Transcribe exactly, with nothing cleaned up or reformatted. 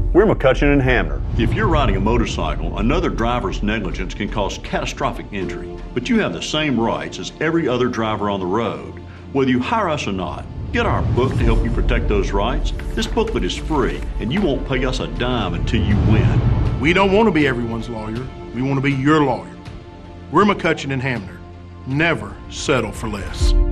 We're McCutcheon and Hamner. If you're riding a motorcycle, another driver's negligence can cause catastrophic injury, but you have the same rights as every other driver on the road. Whether you hire us or not, get our book to help you protect those rights. This booklet is free, and you won't pay us a dime until you win. We don't want to be everyone's lawyer. We want to be your lawyer. We're McCutcheon and Hamner. Never settle for less.